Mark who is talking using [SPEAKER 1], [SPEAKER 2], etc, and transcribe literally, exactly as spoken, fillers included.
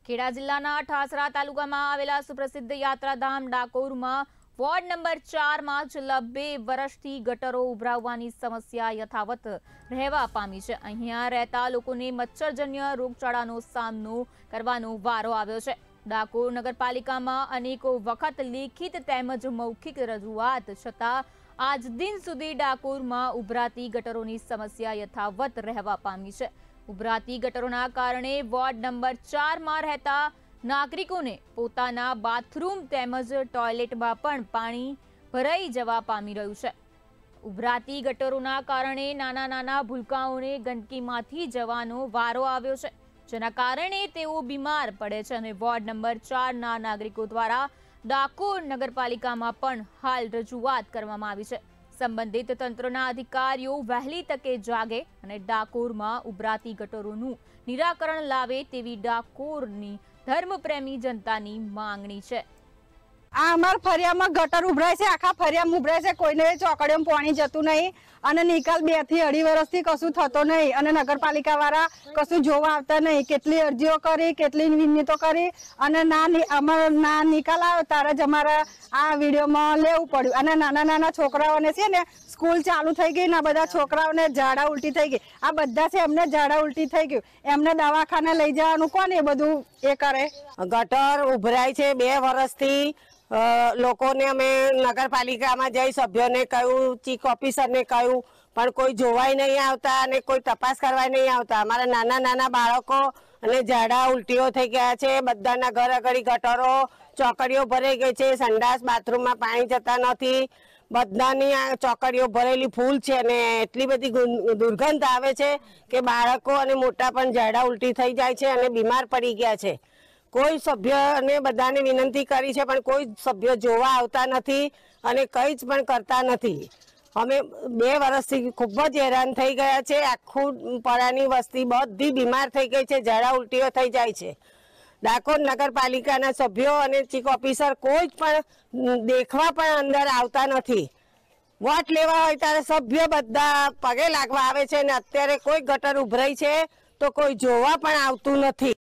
[SPEAKER 1] ખેડા જિલ્લાના ઠાસરા તાલુકામાં આવેલા સુપ્રસિદ્ધ યાત્રાધામ ડાકોરમાં વોર્ડ નંબર ચાર માં છેલ્લા બે વર્ષથી ગટરો ઉભરાવવાની સમસ્યા યથાવત રહેવા પામી છે। અહીંયા રહેતા લોકોને મચ્છરજન્ય રોગચાળાનો સામનો કરવાનો વારો આવ્યો છે। ડાકોર નગરપાલિકામાં અનેકો વખત લેખિત તેમજ મૌખિક રજૂઆત છતાં આજ દિન સુધી ડાકોરમાં ઉભરાતી ગટરોની સમસ્યા યથાવત રહેવા પામી છે। ઉભરાતી ગટરોના કારણે વોર્ડ નંબર ચાર માં રહેતા નાગરિકોને પોતાના બાથરૂમ તેમજ ટોયલેટમાં પણ પાણી ભરાઈ જવા પામી રહ્યું છે। ઉભરાતી ગટરોના કારણે નાના નાના ભૂલકાઓને ગંદકીમાંથી જવાનો વારો આવ્યો છે, જેના કારણે તેઓ બીમાર પડે છે અને વોર્ડ નંબર ચાર ના નાગરિકો દ્વારા ડાકોર નગરપાલિકામાં પણ હાલ રજૂઆત કરવામાં આવી છે। સંબંધિત તંત્રના અધિકારીઓ વહેલી તકે જાગે અને ડાકોરમાં ઉભરાતી ગટરોનું નિરાકરણ લાવે તેવી ડાકોરની ધર્મપ્રેમી જનતાની માંગણી છે।
[SPEAKER 2] આ અમાર ફરિયામાં ગટર ઉભરાય છે, આખા ફરિયામાં ઉભરાય છે, કોઈને ચોકડીઓમાં પાણી જતું નહીં અને નિકાલ બે થી અઢી વર્ષથી કશું થતો નહીં અને નગરપાલિકા વાળા કશું જોવા આવતા નહીં। કેટલી અરજીઓ કરી, કેટલી વિનંતીઓ કરી અને ના અમારા ના નિકાલ આવે ત્યારે જ અમારા આ વિડીયોમાં લેવું પડ્યું। અને નાના નાના છોકરાઓને છે ને સ્કૂલ ચાલુ થઈ ગઈ ને બધા છોકરાઓને ઝાડા ઉલટી થઈ ગઈ, આ બધા છે એમને ઝાડા ઉલટી થઈ ગયું, એમને દવાખાને લઈ જવાનું કોણ એ બધું એ કરે।
[SPEAKER 3] ગટર ઉભરાય છે બે વર્ષથી। લોકોને અમે નગરપાલિકામાં જઈ સભ્યોને કહ્યું, ચીફ ઓફિસરને કહ્યું, પણ કોઈ જોવાય નહીં આવતા અને કોઈ તપાસ કરવા નહીં આવતા। અમારા નાના નાના બાળકો અને ઝાડા ઉલટીઓ થઈ ગયા છે, બધાના ઘર આગળ ગટરો ચોકડીઓ ભરાઈ ગઈ છે, સંડાસ બાથરૂમમાં પાણી જતા નથી, બધાની આ ચોકડીઓ ભરેલી ફૂલ છે અને એટલી બધી દુર્ગંધ આવે છે કે બાળકો અને મોટા પણ ઝાડા ઉલટી થઈ જાય છે અને બીમાર પડી ગયા છે। કોઈ સભ્યને બધાને વિનંતી કરી છે પણ કોઈ સભ્ય જોવા આવતા નથી અને કંઈ જ પણ કરતા નથી। અમે બે વર્ષથી ખૂબ જ હેરાન થઈ ગયા છે। આખું પરાની વસ્તી બધી બીમાર થઈ ગઈ છે, ઝાડા ઉલટીઓ થઈ જાય છે। ડાકોર નગરપાલિકાના સભ્યો અને ચીફ ઓફિસર કોઈ જ પણ દેખવા પણ અંદર આવતા નથી। વોટ લેવા હોય ત્યારે સભ્ય બધા પગે લાગવા આવે છે અને અત્યારે કોઈ ગટર ઉભરાઈ છે તો કોઈ જોવા પણ આવતું નથી।